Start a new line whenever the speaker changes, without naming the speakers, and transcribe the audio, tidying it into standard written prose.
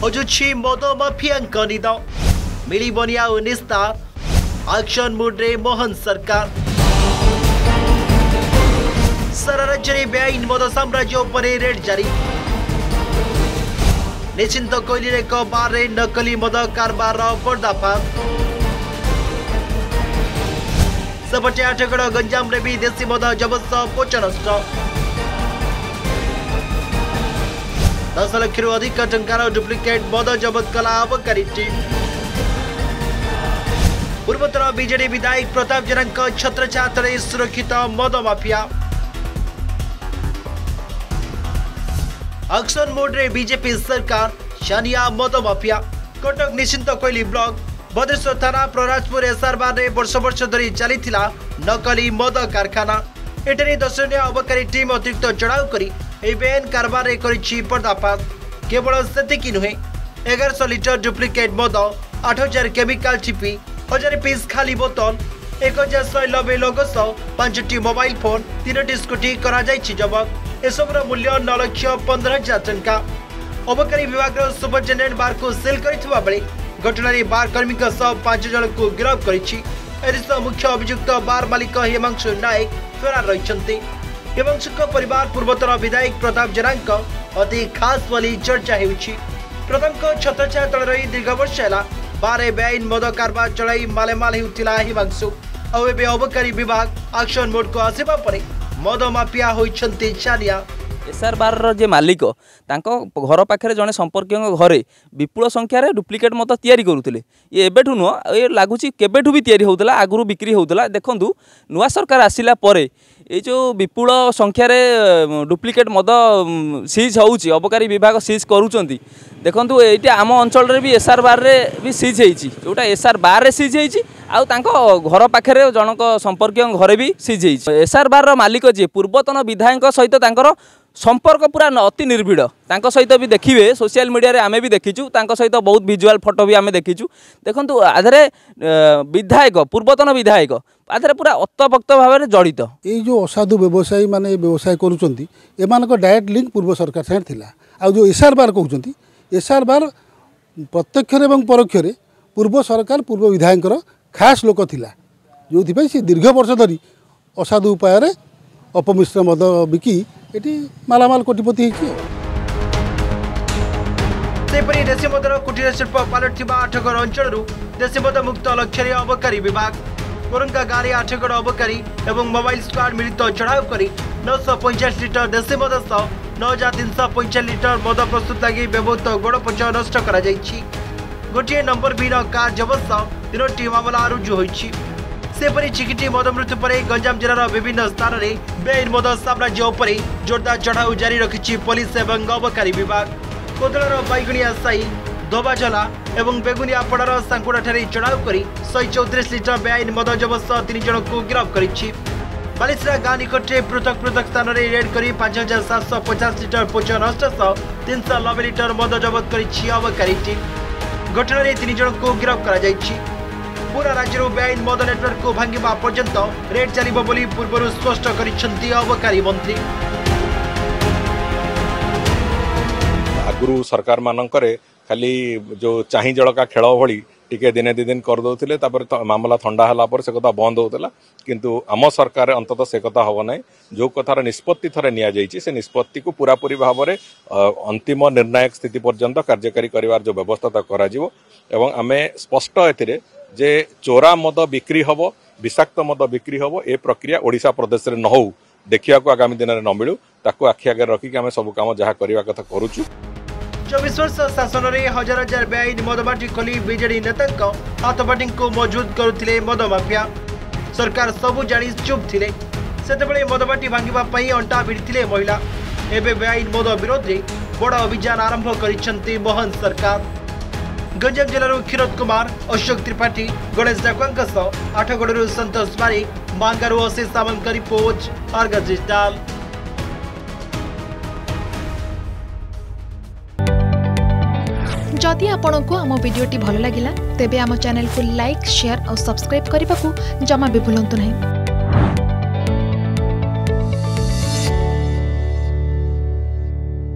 हजुछि मद माफिया निद मिलबनी आउ निस्तार एक्शन मोड्रे मोहन सरकार सारा राज्य में बेआईन मद साम्राज्य उपरे रेड जारी निश्चिंत कोइली एक बार नकली मद कारबार पर्दाफाश सेपटे आठगड़ गंजाम रे भी देसी मद जबत पोच नष्ट 10 लाख अधिक टंकार डुप्लिकेट मद जबत कला अबकारी टीम पूर्वतन बीजेडी विधायक प्रताप जेना छत्रछाया तले सुरक्षित मद माफिया एक्शन मोड्रे बीजेपी सरकार छानिया मद माफिया कटक निश्चिंत कोइली ब्लॉक भद्रेश्वर थाना प्रराजपुर एसआर बार वर्ष वर्ष धरी चली नकली मद कारखाना एटरी दर्शनीय अबकारी टीम अतिरिक्त चढ़ाऊ करी बेआईन कारबार पर्दाफाश केवल सेतिकी नुहे 1100 लिटर डुप्लिकेट मद 8000 केमिकल छिपी 1000 पीस खाली बोतल 1190 लोगो सह 5टी मोबाइल फोन 3टी स्कूटी करा जबत एसबुर मूल्य 9,15,000 टंका अबकारी विभाग सुपरिटेडेंट बार को सिल करथिबा बेले घटना बार कर्मी 5 जन को गिरफ्त करिछि। मुख्य अभियुक्त बार मालिक हिमांशु नायक फरार रही हिमांशु परिवार पूर्वतन विधायक प्रताप जेना अति खास बोली चर्चा होउछि। प्रथम छत्रछाया तले रही दीर्घ वर्ष है बारे बेआईन मद कारबार चलाई मालेमाल होउतिला हिमांशु और एबे अबकारी विभाग एक्शन मोड को आसिबा परे मद माफिया होइछन्ति छानिया।
एसआर बार जे मालिक घर पाखे जड़े संपर्क घरे विपुल संख्यार डुप्लिकेट मद तैयारी करुले ये एबेठू नुह ये लगुच केबेठू भी तैयारी होता आगु बिक्री होता देखूँ नुआ सरकार आसिला परे ये जो विपुल संख्यार डुप्लिकेट मद सीज होउची अबकारी विभाग सीज करुचंती देखूँ ये आम अंचल भी एसआर बार रे भी सीज होती जोटा एसआर बार रे सीज होती घर पाखे जनक संपर्क घरे भी सीज होती। एसआर बार मालिक जी पूर्वतन विधायक सहित संपर्क पूरा अति निर्भिड़ सहित भी देखिए सोशल मीडिया रे आमे भी देखीचु सहित बहुत विजुअल फोटो भी आमे देखीचु देखंतु आधरे विधायक पूर्वतन विधायक आधरे पूरा अतभक्त भाव में जड़ित
ये जो असाधु व्यवसायी माने व्यवसाय करूचंती एमानक डायरेक्ट लिंक पूर्व सरकार साथ थिला आ जो एसआर बार कहउचंती एसआर बार प्रत्यक्ष एवं परोक्ष पूर्व सरकार पूर्व विधायक खास लोक थिला जो से दीर्घ वर्ष धरी असाधु उपाय अपमिश्र मद बिकी एटी मालामाल कोटिपति
सेपरी देशी मदर कुटीर शिल्प पलटि आठगड़ अंचल देशी मद मुक्त लक्ष्य अबकारी विभाग कोरंगा गाँव में आठगड़ अबकारी और मोबाइल स्क्वाड मिलित चढ़ाऊ कर 950 लिटर देशी मद सह 9,345 लिटर मद प्रस्तुत लगी व्यवहृत गोड़पच नष्ट कर गोटे नंबर विहीन कार जबत सह 3टी मामला रुजु होइछि। सेपरी चिकिटी मद मृत्यु पर गंजाम जिलार विभिन्न स्थान में बेआईन मद साम्राज्य उपरे जोरदार चढ़ाऊ जारी रखिछि पुलिस एवं अबकारी विभाग कोदलर बैगुनिया साई दोबाझला एवं बेगुनियापड़ार सांकुड़ा चढ़ाऊ कर 134 लिटर बेआईन मद जबत 3 जन को गिरफ्त करिछि। बालिसरा गाँ निकटे पृथक पृथक स्थान में रेड कर 5,750 लिटर पोच नष्ट सह 390 लिटर मद जबत करिछि अबकारी टीम। घटना 3 जन को गिरफ्त करा पूरा राज्य बेआईन मद नेटवर्क को भांगा पर्यंत रेड चलिबो बोली पूर्व स्पष्ट करिसेंती अबकारी मंत्री।
आगुरु सरकार मानकरे खाली जो चाही जड़का खेल भली टिके दिने दी दिन कर दौले मामला थंडा हला पर से कथा बंद होता किंतु आम सरकार अंततः से कथा हम ना जो कथार निष्पत्ति थरे निया जाइछि से निष्पत्ति को पूरापूरी भाव में अंतिम निर्णायक स्थिति पर्यंत कार्यकारी करिवार जो व्यवस्था करा जिवो एवं आमे स्पष्ट एथिरे जे चोरा मद बिक्री हम विषाक्त मद बिक्री हम ए प्रक्रिया ओडिशा प्रदेश में न हो देखा आगामी दिन में न मिलू ताकू आखि आगे रखिक आम सब काम जहाँ करवा कथा करुचु।
24 वर्ष शासन में हजार हजार बेआईन मदबाटी खोली बीजेडी नेता हाथबाटी को मजबूत करुले मद माफिया सरकार सबू जानी चुप थिले सेतेबेले मदबाटी भांगिबा अंटा भिड़िथिले महिला एबे बेआईन मद विरोध में बड़ अभियान आरंभ करिसेंती मोहन सरकार। गंजाम जिलार क्षीरोद कुमार अशोक त्रिपाठी गणेश डाकुआ आठगड़ संतोष बारिक मांगारू अशेष सामंत रिपोर्ट अर्गस डिजिटल।
जदि आपंक आम भिडी भल लगा तेब आम चैनल को लाइक शेयर और सब्सक्राइब करने को जमा भी भूलु नहीं।